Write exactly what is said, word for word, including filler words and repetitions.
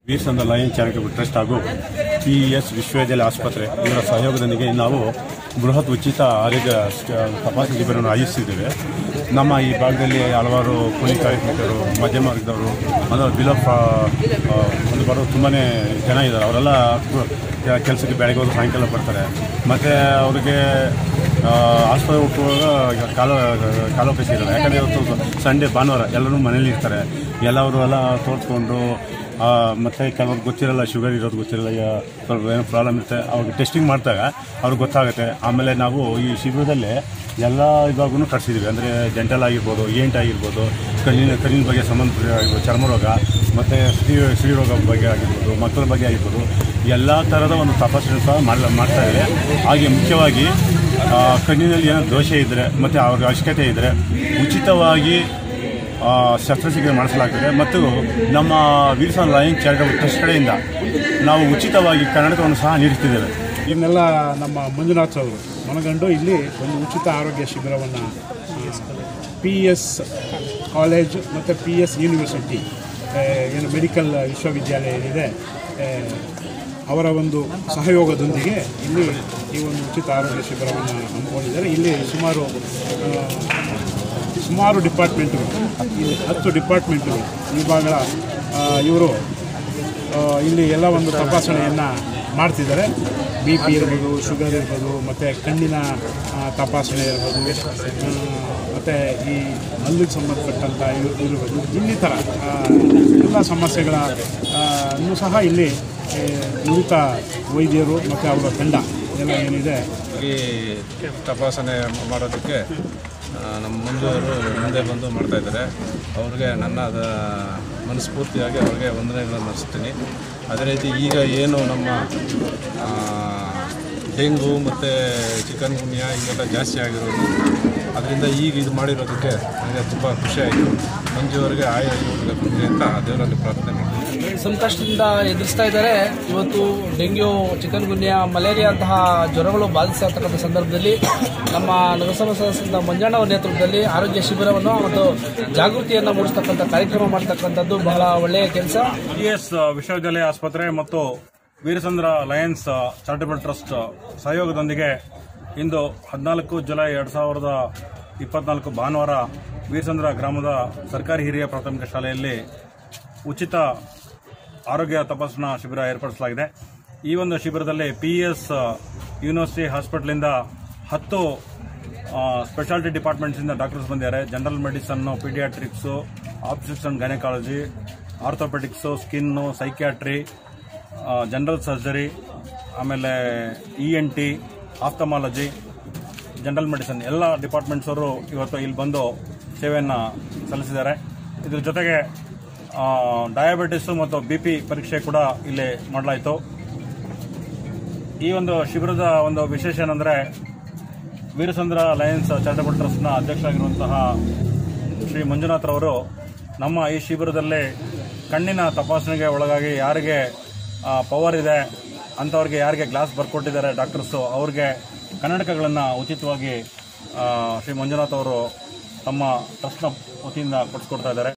ವೀರಸಂದ್ರ lions charitable trust ಹಾಗೂ PES ವಿಶ್ವವಿದ್ಯಾಲಯ ಆಸ್ಪತ್ರೆ ಇವರ ಸಹಯೋಗದೊಂದಿಗೆ ನಾವು ಬೃಹತ್ ಉಚಿತ ಆರೋಗ್ಯ ತಪಾಸಣೆ ಶಿಬಿರವನ್ನು ಆಯೋಜಿಸಿದ್ದೇವೆ. ನಮ್ಮ ಈ ಭಾಗದಲ್ಲಿ ಹಲವಾರು ಕೂಲಿ ಕಾರ್ಮಿಕರು, ಮಧ್ಯಮ ವರ್ಗದವರು, ಅಂದರೆ ಬಿಲೋ ಒಂದು ಬರೋ ತುಂಬಾ ಜನ ಇದ್ದಾರೆ. ಅವರೆಲ್ಲ ಕೆಲಸಕ್ಕೆ ಬೆಳಗ್ಗೆ ಹೋಗಿ ಸಾಯಂಕಾಲ ಬರ್ತಾರೆ. ಮತ್ತು ಅವರಿಗೆ ಆಸ್ಪತ್ರೆ ಹುಟ್ಟುವಾಗ ಕಾಲ ಕಾಲೋಪೇಶ ಇದ್ದಾರೆ. ಯಾಕಂದರೆ ಇವತ್ತು ಸಂಡೇ ಭಾನುವಾರ ಎಲ್ಲರೂ ಮನೇಲಿ ಇರ್ತಾರೆ. ಎಲ್ಲವರು ಎಲ್ಲ ತೋರಿಸ್ಕೊಂಡು ಮತ್ತು ಕೆಲವ್ರಿಗೆ ಗೊತ್ತಿರಲ್ಲ, ಶುಗರ್ ಇರೋದು ಗೊತ್ತಿರಲ್ಲ, ಸ್ವಲ್ಪ ಏನೋ ಪ್ರಾಬ್ಲಮ್ ಇರುತ್ತೆ. ಅವ್ರಿಗೆ ಟೆಸ್ಟಿಂಗ್ ಮಾಡಿದಾಗ ಅವ್ರಿಗೆ ಗೊತ್ತಾಗುತ್ತೆ. ಆಮೇಲೆ ನಾವು ಈ ಶಿಬಿರದಲ್ಲಿ ಎಲ್ಲ ವಿಭಾಗನೂ ಕಟ್ಸಿದ್ದೀವಿ. ಅಂದರೆ ಡೆಂಟಲ್ ಆಗಿರ್ಬೋದು, ಏಂಟ್ ಆಗಿರ್ಬೋದು, ಕಣ್ಣಿನ ಕಣ್ಣಿನ ಬಗ್ಗೆ ಸಂಬಂಧಪಟ್ಟ ಆಗಿರ್ಬೋದು, ಚರ್ಮ ರೋಗ ಮತ್ತು ಸ್ತ್ರೀ ಸ್ತ್ರೀ ರೋಗ ಬಗ್ಗೆ ಆಗಿರ್ಬೋದು, ಮಕ್ಕಳ ಬಗ್ಗೆ ಆಗಿರ್ಬೋದು, ಎಲ್ಲ ಥರದ ಒಂದು ತಪಾಸಣೆ ಸಹ ಮಾಡಿ ಮಾಡ್ತಾ ಇದ್ದಾರೆ. ಹಾಗೆ ಮುಖ್ಯವಾಗಿ ಕಣ್ಣಿನಲ್ಲಿ ಏನೋ ದೋಷ ಇದ್ದರೆ ಮತ್ತು ಅವ್ರಿಗೆ ಅವಶ್ಯಕತೆ ಇದ್ದರೆ ಉಚಿತವಾಗಿ ಶಸ್ತ್ರಚಿಕಿತ್ಸೆ ಮಾಡಿಸಲಾಗ್ತದೆ. ಮತ್ತು ನಮ್ಮ ವೀರಸಂದ್ರ ಲಯನ್ಸ್ ಚಾರಿಟಬಲ್ ಟ್ರಸ್ಟ್ ಕಡೆಯಿಂದ ನಾವು ಉಚಿತವಾಗಿ ಕನ್ನಡಕವನ್ನು ಸಹ ನೀಡುತ್ತಿದ್ದೇವೆ. ಇದನ್ನೆಲ್ಲ ನಮ್ಮ ಮಂಜುನಾಥ್ ಅವರು ಮನಗಂಡು ಇಲ್ಲಿ ಒಂದು ಉಚಿತ ಆರೋಗ್ಯ ಶಿಬಿರವನ್ನು ಪಿ ಎಸ್ ಕಾಲೇಜ್ ಮತ್ತು ಪಿ ಎಸ್ ಯೂನಿವರ್ಸಿಟಿ ಏನು ಮೆಡಿಕಲ್ ವಿಶ್ವವಿದ್ಯಾಲಯ ಏನಿದೆ ಅವರ ಒಂದು ಸಹಯೋಗದೊಂದಿಗೆ ಇಲ್ಲಿ ಈ ಒಂದು ಉಚಿತ ಆರೋಗ್ಯ ಶಿಬಿರವನ್ನು ಹಮ್ಮಿಕೊಂಡಿದ್ದಾರೆ. ಇಲ್ಲಿ ಸುಮಾರು ಸುಮಾರು ಡಿಪಾರ್ಟ್ಮೆಂಟ್ಗಳು, ಇಲ್ಲಿ ಹತ್ತು ಡಿಪಾರ್ಟ್ಮೆಂಟ್ಗಳು ವಿಭಾಗಗಳ ಇವರು ಇಲ್ಲಿ ಎಲ್ಲ ಒಂದು ತಪಾಸಣೆಯನ್ನು ಮಾಡ್ತಿದ್ದಾರೆ. ಬಿ ಪಿ ಇರ್ಬೋದು, ಶುಗರ್ ಇರ್ಬೋದು, ಮತ್ತು ಕಣ್ಣಿನ ತಪಾಸಣೆ ಇರ್ಬೋದು, ಮತ್ತು ಈ ಹಲ್ಲಿಗೆ ಸಂಬಂಧಪಟ್ಟಂಥ ಇರ್ಬೋದು, ಇನ್ನಿತರ ಎಲ್ಲ ಸಮಸ್ಯೆಗಳನ್ನು ಸಹ ಇಲ್ಲಿ ನುರಿತ ವೈದ್ಯರು ಮತ್ತು ಅವರ ತಂಡ ಎಲ್ಲ ಏನಿದೆ ಈ ತಪಾಸಣೆ ಮಾಡೋದಕ್ಕೆ ನಮ್ಮ ಮುಂದವರು ಮುಂದೆ ಬಂದು ಮಾಡ್ತಾಯಿದ್ದಾರೆ. ಅವ್ರಿಗೆ ನನ್ನ ಮನಸ್ಫೂರ್ತಿಯಾಗಿ ಅವ್ರಿಗೆ ವಂದನೆಗಳನ್ನು ನಡೆಸ್ತೀನಿ. ಅದೇ ರೀತಿ ಈಗ ಏನು ನಮ್ಮ ಡೆಂಗು ಮತ್ತು ಚಿಕನ್ ಗುನ್ಯಾ ಹೀಗೆಲ್ಲ ಜಾಸ್ತಿ ಆಗಿರೋದು, ಅದರಿಂದ ಈಗ ಇದು ಮಾಡಿರೋದಕ್ಕೆ ನನಗೆ ತುಂಬ ಖುಷಿಯಾಯಿತು. ಮಂಜುವರೆಗೆ ಆಯುರ್ವೇದ ಬಂದಿದೆ ಅಂತ ದೇವರಲ್ಲಿ ಪ್ರಾರ್ಥನೆ ಮಾಡ್ತೀನಿ. ಸಂಕಷ್ಟದಿಂದ ಎದುರಿಸ್ತಾ ಇದ್ದಾರೆ. ಇವತ್ತು ಡೆಂಗ್ಯೂ, ಚಿಕನ್ ಗುನ್ಯಾ, ಮಲೇರಿಯಾ ಅಂತಹ ಜ್ವರಗಳು ಬಾಧಿಸಿರ್ತಕ್ಕಂಥ ಸಂದರ್ಭದಲ್ಲಿ ನಮ್ಮ ನಗರಸಭಾ ಸದಸ್ಯರಾದ ಮಂಜಣ್ಣ ಅವರ ನೇತೃತ್ವದಲ್ಲಿ ಆರೋಗ್ಯ ಶಿಬಿರವನ್ನು ಮತ್ತು ಜಾಗೃತಿಯನ್ನು ಮೂಡಿಸ್ತಕ್ಕಂಥ ಕಾರ್ಯಕ್ರಮ ಮಾಡತಕ್ಕಂಥದ್ದು ಬಹಳ ಒಳ್ಳೆಯ ಕೆಲಸ. ಪಿಇಎಸ್ ವಿಶ್ವವಿದ್ಯಾಲಯ ಆಸ್ಪತ್ರೆ ಮತ್ತು ವೀರಸಂದ್ರ ಲಯನ್ಸ್ ಚಾರಿಟಬಲ್ ಟ್ರಸ್ಟ್ ಸಹಯೋಗದೊಂದಿಗೆ ಇಂದು ಹದಿನಾಲ್ಕು ಜುಲೈ ಎರಡು ಸಾವಿರದ ಇಪ್ಪತ್ನಾಲ್ಕು ಭಾನುವಾರ ವೀರಸಂದ್ರ ಗ್ರಾಮದ ಸರ್ಕಾರಿ ಹಿರಿಯ ಪ್ರಾಥಮಿಕ ಶಾಲೆಯಲ್ಲಿ ಉಚಿತ ಆರೋಗ್ಯ ತಪಾಸಣಾ ಶಿಬಿರ ಏರ್ಪಡಿಸಲಾಗಿದೆ. ಈ ಒಂದು ಶಿಬಿರದಲ್ಲಿ ಪಿಇಎಸ್ ಯೂನಿವರ್ಸಿಟಿ ಹಾಸ್ಪಿಟಲಿಂದ ಹತ್ತು ಸ್ಪೆಷಾಲಿಟಿ ಡಿಪಾರ್ಟ್ಮೆಂಟ್ಸಿಂದ ಡಾಕ್ಟರ್ಸ್ ಬಂದಿದ್ದಾರೆ. General medicine, paediatrics, obstetrics and gynaecology, orthopaedics, skin, psychiatry, general surgery, ಆಮೇಲೆ E N T, ophthalmology, general medicine ಎಲ್ಲ ಡಿಪಾರ್ಟ್ಮೆಂಟ್ಸವರು ಇವತ್ತು ಇಲ್ಲಿ ಬಂದು ಸೇವೆಯನ್ನು ಸಲ್ಲಿಸಿದ್ದಾರೆ. ಇದರ ಜೊತೆಗೆ ಡಯಾಬಿಟಿಸು ಮತ್ತು ಬಿ ಪಿ ಪರೀಕ್ಷೆ ಕೂಡ ಇಲ್ಲಿ ಮಾಡಲಾಯಿತು. ಈ ಒಂದು ಶಿಬಿರದ ಒಂದು ವಿಶೇಷ ಏನಂದರೆ ವೀರಸಂದ್ರ ಲಯನ್ಸ್ ಚಾರಿಟಬಲ್ ಟ್ರಸ್ಟ್ನ ಅಧ್ಯಕ್ಷರಾಗಿರುವಂತಹ ಶ್ರೀ ಮಂಜುನಾಥ್ರವರು ನಮ್ಮ ಈ ಶಿಬಿರದಲ್ಲಿ ಕಣ್ಣಿನ ತಪಾಸಣೆಗೆ ಒಳಗಾಗಿ ಯಾರಿಗೆ ಪವರ್ ಇದೆ ಅಂಥವ್ರಿಗೆ, ಯಾರಿಗೆ ಗ್ಲಾಸ್ ಬರ್ಕೊಟ್ಟಿದ್ದಾರೆ ಡಾಕ್ಟರ್ಸು, ಅವ್ರಿಗೆ ಕನ್ನಡಕಗಳನ್ನು ಉಚಿತವಾಗಿ ಶ್ರೀ ಮಂಜುನಾಥ್ ಅವರು ತಮ್ಮ ಟ್ರಸ್ಟ್ನ ವತಿಯಿಂದ ಕೊಡಿಸ್ಕೊಡ್ತಾ ಇದ್ದಾರೆ.